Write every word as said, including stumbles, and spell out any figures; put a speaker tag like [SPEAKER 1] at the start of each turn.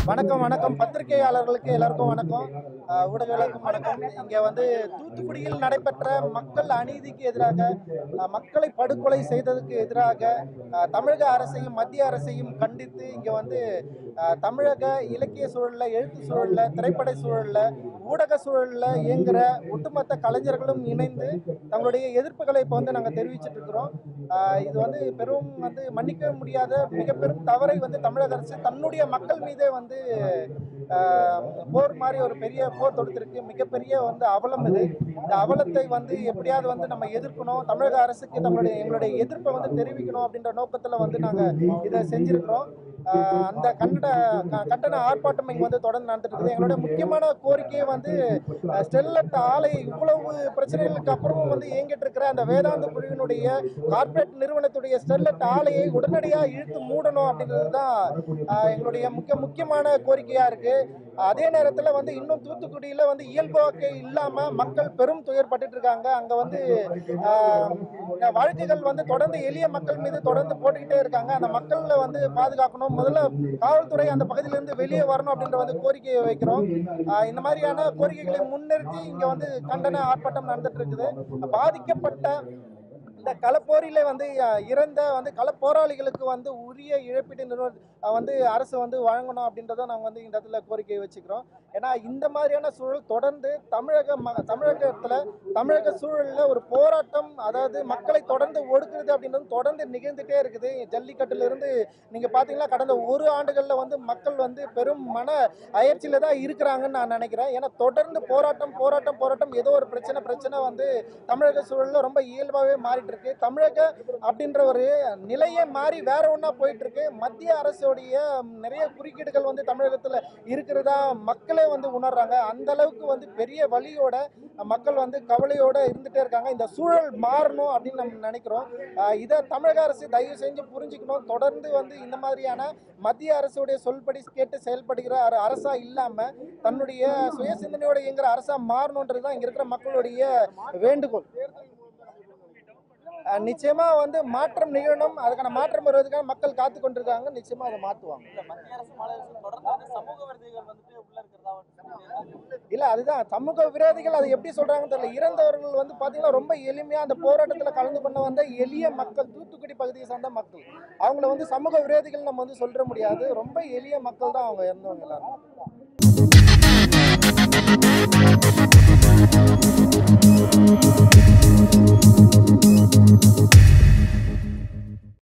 [SPEAKER 1] வணக்கம் வணக்கம் பத்திரிகையாளர்களுக்கு எல்லாருக்கும் வணக்கம், ஊடகங்களுக்கும் வணக்கம். இங்கே வந்து தூத்துக்குடியில் நடைபெற்ற மக்கள் அநீதிக்கு எதிராக, மக்களை படுகொலை செய்ததுக்கு எதிராக தமிழக அரசையும் மத்திய அரசையும் கண்டித்து இங்கே வந்து தமிழக இலக்கிய சூழலில், எழுத்து சூழலில், திரைப்பட சூழலில், ஊடக சூழலில் இயங்குகிற ஒட்டுமொத்த கலைஞர்களும் இணைந்து தங்களுடைய எதிர்ப்புகளை இப்போ வந்து நாங்கள் தெரிவிச்சுட்டு இருக்கிறோம். இது வந்து பெரும் வந்து மன்னிக்க முடியாத மிக பெரும் தவறை வந்து தமிழக அரசு தன்னுடைய மக்கள் மீதே வந்து போர் மாதிரி ஒரு பெரிய போர் தொடுத்திருக்கு. மிகப்பெரிய வந்து அவலம் இது. இந்த அவலத்தை வந்து எப்படியாவது வந்து நம்ம எதிர்க்கணும், தமிழக அரசுக்கு நம்மளுடைய எங்களுடைய எதிர்ப்பை வந்து தெரிவிக்கணும் அப்படின்ற நோக்கத்தில் வந்து நாங்கள் இதை செஞ்சுருக்கிறோம். அந்த கண்ட கண்டன ஆர்ப்பாட்டம் இங்கே வந்து தொடர்ந்து நடந்துட்டு இருக்குது. எங்களுடைய முக்கியமான கோரிக்கையை வந்து ஸ்டெர்லைட் ஆலை இவ்வளவு பிரச்சனைகளுக்கு அப்புறமும் வந்து இயங்கிட்டு இருக்கிற அந்த வேதாந்த குழுவினுடைய கார்ப்பரேட் நிறுவனத்துடைய ஸ்டெர்லைட் ஆலையை உடனடியாக இழுத்து மூடணும் அப்படின்றது தான் எங்களுடைய முக்கிய முக்கியமான கோரிக்கையாக இருக்குது. அதே நேரத்தில் வந்து இன்னும் தூத்துக்குடியில் வந்து இயல்பு வாழ்க்கை இல்லாமல் மக்கள் பெரும் துயர்பட்டு இருக்காங்க. அங்கே வந்து வாழ்க்கைகள் வந்து தொடர்ந்து எளிய மக்கள் மீது தொடர்ந்து போட்டுக்கிட்டே இருக்காங்க. அந்த மக்களை வந்து பாதுகாக்கணும். முதல்ல காவல்துறை அந்த பகுதியிலிருந்து வெளியே வரணும் அப்படின்ற வந்து கோரிக்கையை வைக்கிறோம். இந்த மாதிரியான கோரிக்கைகளை முன்னிறுத்தி இங்கே வந்து கண்டன ஆர்ப்பாட்டம் நடந்துட்டு இருக்குது. பாதிக்கப்பட்ட இந்த களப்போரில வந்து இறந்த வந்து களப்போராளிகளுக்கு வந்து உரிய இழப்பீட்டு நிறுவனம் வந்து அரசு வந்து வழங்கணும் அப்படின்றத நாங்கள் வந்து இந்த இடத்துல கோரிக்கை வச்சுக்கிறோம். ஏன்னா இந்த மாதிரியான சூழல் தொடர்ந்து தமிழக ம தமிழகத்தில் தமிழக சூழலில் ஒரு போராட்டம், அதாவது மக்களை தொடர்ந்து ஒடுக்குறது அப்படின்றது தொடர்ந்து நிகழ்ந்துகிட்டே இருக்குது. ஜல்லிக்கட்டிலிருந்து நீங்கள் பார்த்தீங்கன்னா கடந்த ஒரு ஆண்டுகளில் வந்து மக்கள் வந்து பெரும் மன அயற்சியில் தான் இருக்கிறாங்கன்னு நான் நினைக்கிறேன். ஏன்னா தொடர்ந்து போராட்டம் போராட்டம் போராட்டம் ஏதோ ஒரு பிரச்சனை பிரச்சனை வந்து தமிழக சூழலில் ரொம்ப இயல்பாகவே மாறிட்டு இருக்கு. தமிழக அப்படின்ற ஒரு நிலையே மாறி வேற ஒன்றா போயிட்டு இருக்கு. மத்திய அரசுடைய நிறைய குறுக்கீடுகள் வந்து தமிழகத்தில் இருக்கிறதா மக்களே வந்து உணர்றாங்க. அந்த அளவுக்கு வந்து பெரிய வலியோட மக்கள் வந்து கவலையோட இருந்துட்டே இருக்காங்க. இந்த சூழல் மாறணும் அப்படின்னு நம்ம நினைக்கிறோம். இதை தமிழக அரசு தயவு செஞ்சு புரிஞ்சுக்கணும். தொடர்ந்து வந்து இந்த மாதிரியான மத்திய அரசுடைய சொல்படி கேட்டு செயல்படுகிற அரசா இல்லாம தன்னுடைய சுய சிந்தனையோட இயங்குற அரசா மாறணுன்றது தான் இங்க இருக்கிற மக்களுடைய வேண்டுகோள். நிச்சயமா வந்து மாற்றம் நிகழணும். அதுக்கான மாற்றம் வருவதற்கான மக்கள் காத்து கொண்டிருக்காங்க. நிச்சயமா அதை மாற்றுவாங்க. இல்ல அதுதான் சமூக விரோதிகள் அதை எப்படி சொல்றாங்கன்னு தெரியல. இறந்தவர்கள் வந்து பாத்தீங்கன்னா ரொம்ப எளிமையா அந்த போராட்டத்துல கலந்து கொண்டு வந்த எளிய மக்கள், தூத்துக்குடி பகுதியை சார்ந்த மக்கள். அவங்கள வந்து சமூக விரோதிகள் நம்ம வந்து சொல்ற முடியாது. ரொம்ப எளிய மக்கள் தான் அவங்க இறந்தவங்க எல்லாரும்.